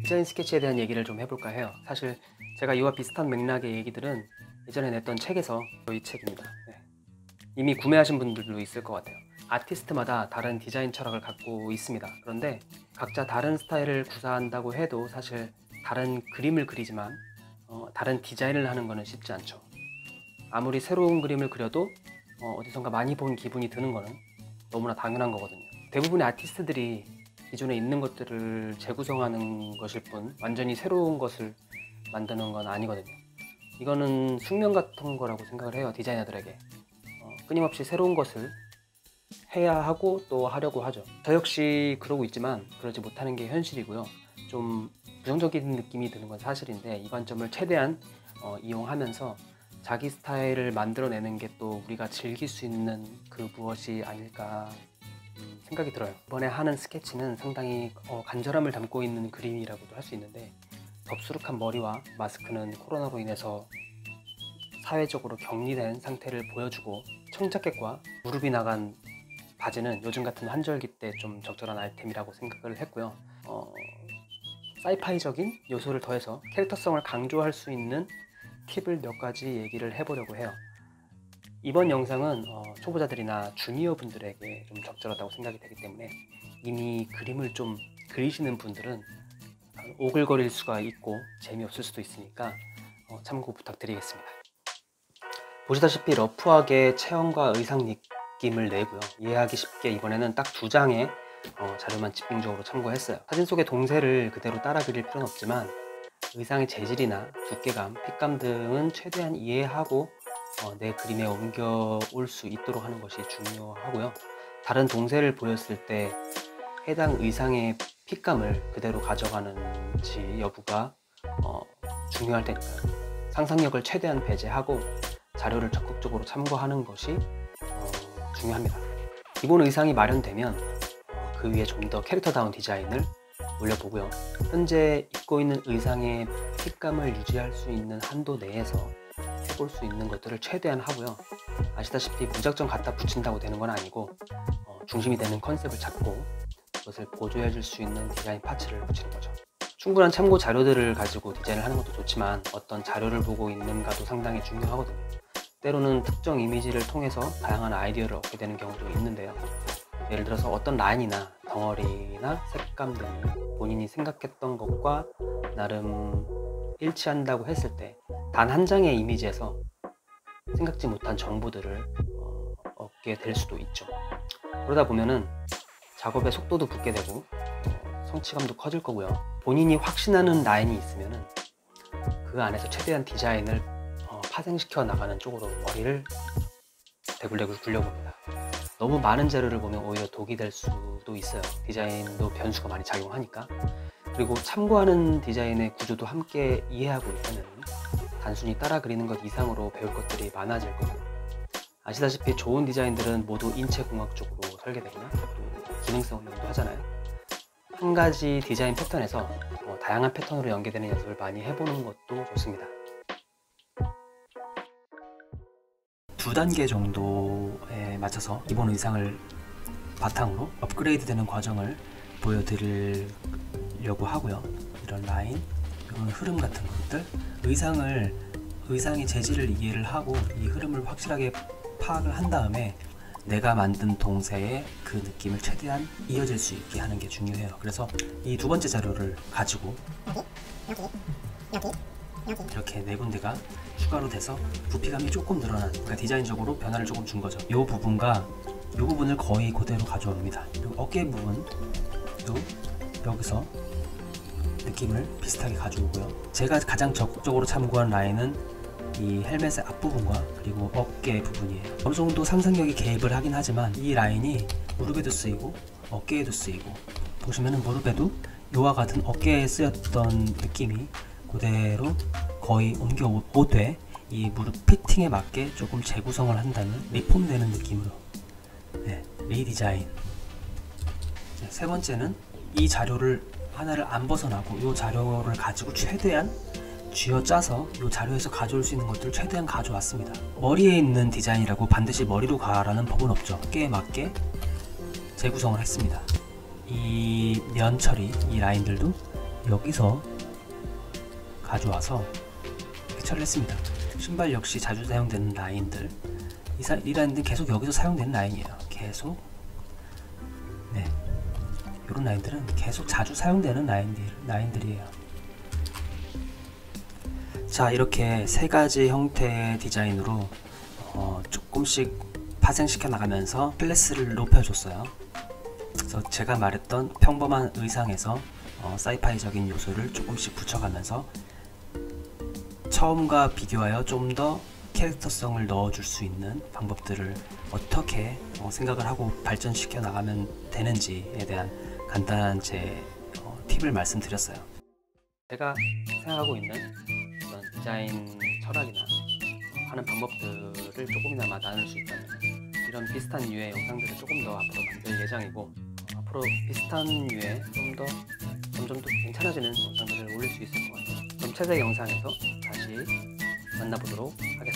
디자인 스케치에 대한 얘기를 좀 해볼까 해요. 사실 제가 이와 비슷한 맥락의 얘기들은 예전에 냈던 책에서 이 책입니다. 네. 이미 구매하신 분들도 있을 것 같아요. 아티스트마다 다른 디자인 철학을 갖고 있습니다. 그런데 각자 다른 스타일을 구사한다고 해도 사실 다른 그림을 그리지만 다른 디자인을 하는 거는 쉽지 않죠. 아무리 새로운 그림을 그려도 어디선가 많이 본 기분이 드는 거는 너무나 당연한 거거든요. 대부분의 아티스트들이 기존에 있는 것들을 재구성하는 것일 뿐 완전히 새로운 것을 만드는 건 아니거든요. 이거는 숙명 같은 거라고 생각을 해요. 디자이너들에게 끊임없이 새로운 것을 해야 하고 또 하려고 하죠. 저 역시 그러고 있지만 그러지 못하는 게 현실이고요. 좀 부정적인 느낌이 드는 건 사실인데 이 관점을 최대한 이용하면서 자기 스타일을 만들어내는 게 또 우리가 즐길 수 있는 그 무엇이 아닐까 생각이 들어요. 이번에 하는 스케치는 상당히 간절함을 담고 있는 그림이라고도 할 수 있는데, 덥수룩한 머리와 마스크는 코로나로 인해서 사회적으로 격리된 상태를 보여주고, 청자켓과 무릎이 나간 바지는 요즘 같은 환절기 때 좀 적절한 아이템이라고 생각을 했고요. 사이파이적인 요소를 더해서 캐릭터성을 강조할 수 있는 팁을 몇 가지 얘기를 해보려고 해요. 이번 영상은 초보자들이나 주니어 분들에게 좀 적절하다고 생각이 되기 때문에 이미 그림을 좀 그리시는 분들은 오글거릴 수가 있고 재미없을 수도 있으니까 참고 부탁드리겠습니다. 보시다시피 러프하게 체형과 의상 느낌을 내고요. 이해하기 쉽게 이번에는 딱 2장의 자료만 집중적으로 참고했어요. 사진 속의 동세를 그대로 따라 그릴 필요는 없지만 의상의 재질이나 두께감, 핏감 등은 최대한 이해하고 내 그림에 옮겨올 수 있도록 하는 것이 중요하고요. 다른 동세를 보였을 때 해당 의상의 핏감을 그대로 가져가는지 여부가 중요할 테니까요. 상상력을 최대한 배제하고 자료를 적극적으로 참고하는 것이 중요합니다. 기본 의상이 마련되면 그 위에 좀 더 캐릭터다운 디자인을 올려보고요. 현재 입고 있는 의상의 핏감을 유지할 수 있는 한도 내에서 해볼 수 있는 것들을 최대한 하고요. 아시다시피 무작정 갖다 붙인다고 되는 건 아니고 중심이 되는 컨셉을 잡고 그것을 보조해 줄 수 있는 디자인 파츠를 붙이는 거죠. 충분한 참고 자료들을 가지고 디자인을 하는 것도 좋지만 어떤 자료를 보고 있는가도 상당히 중요하거든요. 때로는 특정 이미지를 통해서 다양한 아이디어를 얻게 되는 경우도 있는데요. 예를 들어서 어떤 라인이나 덩어리나 색감 등이 본인이 생각했던 것과 나름 일치한다고 했을 때 단 한 장의 이미지에서 생각지 못한 정보들을 얻게 될 수도 있죠. 그러다 보면은 작업의 속도도 붙게 되고 성취감도 커질 거고요. 본인이 확신하는 라인이 있으면은 그 안에서 최대한 디자인을 파생시켜 나가는 쪽으로 머리를 대굴대굴 굴려봅니다. 너무 많은 자료를 보면 오히려 독이 될 수도 있어요. 디자인도 변수가 많이 작용하니까. 그리고 참고하는 디자인의 구조도 함께 이해하고 있다면 단순히 따라 그리는 것 이상으로 배울 것들이 많아질 거예요. 아시다시피 좋은 디자인들은 모두 인체공학적으로 설계되거나 또 기능성을 연구하잖아요. 한 가지 디자인 패턴에서 다양한 패턴으로 연계되는 연습을 많이 해보는 것도 좋습니다. 2단계 정도에 맞춰서 기본 의상을 바탕으로 업그레이드 되는 과정을 보여드리려고 하고요. 이런 라인, 이런 흐름 같은 것들, 의상의 재질을 이해를 하고 이 흐름을 확실하게 파악을 한 다음에 내가 만든 동세의 그 느낌을 최대한 이어질 수 있게 하는 게 중요해요. 그래서 이 2번째 자료를 가지고 이렇게 4군데가 추가로 돼서 부피감이 조금 늘어난, 그러니까 디자인적으로 변화를 조금 준 거죠. 이 부분과 이 부분을 거의 그대로 가져옵니다. 그리고 어깨 부분도 여기서 느낌을 비슷하게 가져오고요. 제가 가장 적극적으로 참고한 라인은 이 헬멧의 앞부분과 그리고 어깨 부분이에요. 어느 정도 상상력이 개입을 하긴 하지만 이 라인이 무릎에도 쓰이고 어깨에도 쓰이고, 보시면은 무릎에도 이와 같은 어깨에 쓰였던 느낌이 그대로 거의 옮겨오되 이 무릎 피팅에 맞게 조금 재구성을 한다면 리폼되는 느낌으로 리디자인. 세 번째는 이 자료를 하나를 안 벗어나고 이 자료를 가지고 최대한 쥐어짜서 이 자료에서 가져올 수 있는 것들을 최대한 가져왔습니다. 머리에 있는 디자인이라고 반드시 머리로 가라는 법은 없죠. 어깨에 맞게 재구성을 했습니다. 이 면 처리, 이 라인들도 여기서 가져와서 이렇게 처리를 했습니다. 신발 역시 자주 사용되는 라인들, 이 라인들은 계속 여기서 사용되는 라인이에요. 계속, 네, 이런 라인들은 계속 자주 사용되는 라인들이에요. 자, 이렇게 세 가지 형태의 디자인으로 조금씩 파생시켜 나가면서 클래스를 높여줬어요. 그래서 제가 말했던 평범한 의상에서 사이파이적인 요소를 조금씩 붙여가면서 처음과 비교하여 좀 더 캐릭터성을 넣어줄 수 있는 방법들을 어떻게 생각을 하고 발전시켜 나가면 되는지에 대한 간단한 제 팁을 말씀드렸어요. 제가 생각하고 있는 어떤 디자인 철학이나 하는 방법들을 조금이나마 나눌 수 있다면 이런 비슷한 류의 영상들을 조금 더 앞으로 만들 예정이고, 앞으로 비슷한 류의 좀 더 점점 더 괜찮아지는 영상들을 올릴 수 있을 것 같아요. 그럼 채색 영상에서 다시 만나보도록 하겠습니다.